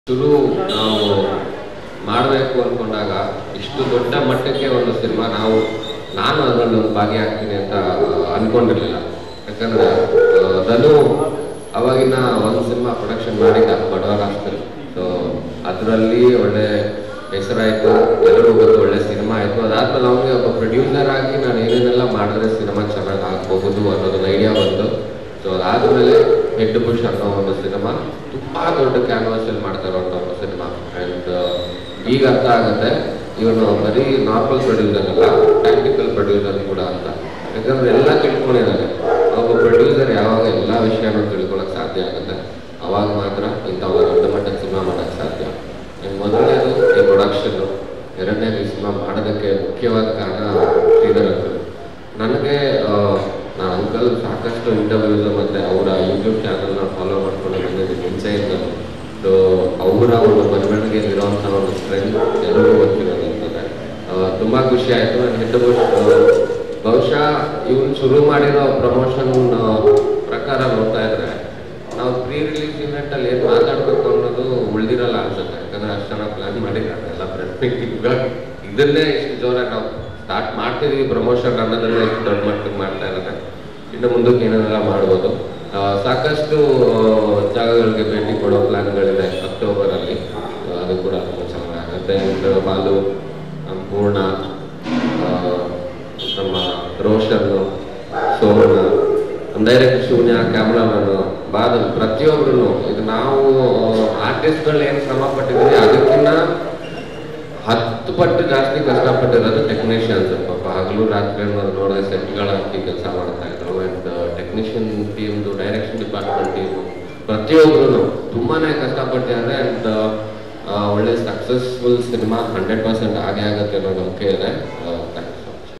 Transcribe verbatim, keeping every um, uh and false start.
ಶುರು ನಾವು ಮಾಡಬೇಕು ಅಂದ್ಕೊಂಡಾಗ ಇಷ್ಟು ದೊಡ್ಡ ಮಟ್ಟಕ್ಕೆ ಒಂದು ಸಿನಿಮಾ ನಾವು ನಾನು ಅದರಲ್ಲಿ ಒಂದು ಭಾಗಿಯಾಗ್ತೀನಿ ಅಂತ ಅಂದ್ಕೊಂಡಿರಲಿಲ್ಲ. ಯಾಕಂದರೆ ಧನು ಅವಾಗಿನ ಒಂದು ಸಿನಿಮಾ ಪ್ರೊಡಕ್ಷನ್ ಮಾಡಿದ್ದ ಬಡವರ ಆಸ್ಪತ್ರೆ. ಸೊ ಅದರಲ್ಲಿ ಒಳ್ಳೆ ಹೆಸರಾಯಿತು, ಎಲ್ಲರಿಗೂ ಗೊತ್ತು, ಒಳ್ಳೆ ಸಿನಿಮಾ ಆಯಿತು. ಅದಾದ್ಮೇಲೆ ಅವನಿಗೆ ಒಬ್ಬ ಪ್ರೊಡ್ಯೂಸರ್ ಆಗಿ ನಾನು ಏನೇನೆಲ್ಲ ಮಾಡಿದ್ರೆ ಸಿನಿಮಾ ಚೆನ್ನಾಗಿ ಆಗಬಹುದು ಅನ್ನೋದೊಂದು ಐಡಿಯಾ ಬಂತು. ಸೊ ಅದಾದಮೇಲೆ ಹೆಡ್ ಬುಷ್ ಅನ್ನೋ ಒಂದು ಸಿನಿಮಾ ತುಂಬ ದೊಡ್ಡ ಕ್ಯಾನ್ವಾಸಲ್ಲಿ ಮಾಡ್ತಾ ಇರೋಂಥ ಒಂದು ಸಿನಿಮಾ. ಆ್ಯಂಡ್ ಈಗ ಅರ್ಥ ಆಗುತ್ತೆ ಇವನು ಬರೀ ನಾರ್ಮಲ್ ಪ್ರೊಡ್ಯೂಸರ್ ಅಲ್ಲ, ಟ್ಯಾಕ್ಟಿಕಲ್ ಪ್ರೊಡ್ಯೂಸರ್ ಕೂಡ ಅಂತ. ಯಾಕಂದರೆ ಎಲ್ಲ ತಿಳ್ಕೊಂಡಿದ್ದಾನೆ. ಒಬ್ಬ ಪ್ರೊಡ್ಯೂಸರ್ ಯಾವಾಗ ಎಲ್ಲ ವಿಷಯನೂ ತಿಳ್ಕೊಳ್ಳೋಕೆ ಸಾಧ್ಯ ಆಗುತ್ತೆ, ಅವಾಗ ಮಾತ್ರ ಇಂಥ ಒಂದು ದೊಡ್ಡ ಮಟ್ಟದ ಸಿನಿಮಾ ಮಾಡೋಕ್ಕೆ ಸಾಧ್ಯ. ಆ್ಯಂಡ್ ಮೊದಲನೇದು ಈ ಪ್ರೊಡಕ್ಷನ್ನು, ಎರಡನೇದು ಈ ಸಿನಿಮಾ ಮಾಡೋದಕ್ಕೆ ಮುಖ್ಯವಾದ ಕಾರಣ ಶ್ರೀಧರ್ ಅಂಕಲ್. ನನಗೆ ನಾನು ಅಂಕಲ್ ಸಾಕಷ್ಟು ಇಂಟರ್ವ್ಯೂಸ್ ಮತ್ತು ಅವರ ಯೂಟ್ಯೂಬ್ ಚಾನಲ್ನ ಫಾಲೋ ಮಾಡ್ಕೊಂಡು ಬಂದಿದ್ದೀನಿ ಮುಂಚೆಯಿಂದ. ಸೊ ಅವರ ಒಂದು ಬರವಣಿಗೆಯಲ್ಲಿರೋಂಥ ಒಂದು ಸ್ಟ್ರೆಂತ್ ಎಲ್ಲರಿಗೂ ಗೊತ್ತಿರೋದಂತಂದರೆ ತುಂಬ ಖುಷಿ ಆಯಿತು. ನಾನು ಹೆಡ್ ಬುಷ್ ಬಹುಶಃ ಇವನು ಶುರು ಮಾಡಿರೋ ಪ್ರಮೋಷನ್ ಪ್ರಕಾರ ನೋಡ್ತಾ ಇದ್ರೆ ನಾವು ಪ್ರೀ ರಿಲೀಸ್ ಇವೆಂಟಲ್ಲಿ ಏನು ಮಾತಾಡಬೇಕು ಅನ್ನೋದು ಉಳಿದಿರಲ್ಲ ಅನ್ಸುತ್ತೆ. ಯಾಕಂದರೆ ಅಷ್ಟು ಚೆನ್ನಾಗಿ ಪ್ಲ್ಯಾನ್ ಮಾಡಿದ್ದಾರೆ ಎಲ್ಲ ಫ್ರೆಂಡ್. ಇವಾಗ ಇದನ್ನೇ ಇಷ್ಟು ಜೋರಾಗಿ ನಾವು ಸ್ಟಾರ್ಟ್ ಮಾಡ್ತಿದ್ದೀವಿ ಪ್ರಮೋಷನ್ ಅನ್ನೋದನ್ನೇ ಇಷ್ಟು ದೊಡ್ಡ ಮಟ್ಟಿಗೆ ಮಾಡ್ತಾ ಇದ್ದಾರೆ. ಇನ್ನು ಮುಂದಕ್ಕೆ ಏನೇನೆಲ್ಲ ಮಾಡ್ಬೋದು. ಸಾಕಷ್ಟು ಜಾಗಗಳಿಗೆ ಭೇಟಿ ಕೊಡೋ ಪ್ಲ್ಯಾನ್ಗಳಿದೆ ಅಕ್ಟೋಬರಲ್ಲಿ, ಅದು ಕೂಡ ತುಂಬ ಚೆನ್ನಾಗಾಗುತ್ತೆ. ಆ್ಯಂಡ್ ಬಾಲು, ಪೂರ್ಣ, ನಮ್ಮ ರೋಷನ್, ಸೋಮಣ್ಣ, ಡೈರೆಕ್ಟ್ ಶೂನ್ಯ, ಕ್ಯಾಮ್ರಾಮನ್ನು, ಬಾದಲ್, ಪ್ರತಿಯೊಬ್ಬರು ಇದು ನಾವು ಆರ್ಟಿಸ್ಟ್ಗಳು ಏನು ಶ್ರಮ ಪಟ್ಟಿದ್ದೀವಿ ಅದಕ್ಕಿಂತ ಹತ್ತು ಪಟ್ಟು ಜಾಸ್ತಿ ಕಷ್ಟಪಟ್ಟಿರೋದು ಟೆಕ್ನಿಷಿಯನ್ಸ್. ಪಾಪ ಹಗಲು ರಾತ್ರಿ ಅನ್ನೋದು ನೋಡಿದ್ರೆ ಸೆಟ್ಗಳ ಹಾಕಿ ಕೆಲಸ ಮಾಡ್ತಾ ಇದ್ರು. ಆ್ಯಂಡ್ ಟೆಕ್ನಿಷಿಯನ್ ಟೀಮ್ದು, ಡೈರೆಕ್ಷನ್ ಡಿಪಾರ್ಟ್ಮೆಂಟ್ ಟೀಮು ಪ್ರತಿಯೊಬ್ಬರು ತುಂಬಾ ಕಷ್ಟಪಟ್ಟಿದ್ದಾರೆ. ಆ್ಯಂಡ್ ಒಳ್ಳೆ ಸಕ್ಸಸ್ಫುಲ್ ಸಿನಿಮಾ ಹಂಡ್ರೆಡ್ ಪರ್ಸೆಂಟ್ ಆಗೇ ಆಗುತ್ತೆ ಅನ್ನೋ ನಂಬಿಕೆ ಇದೆ.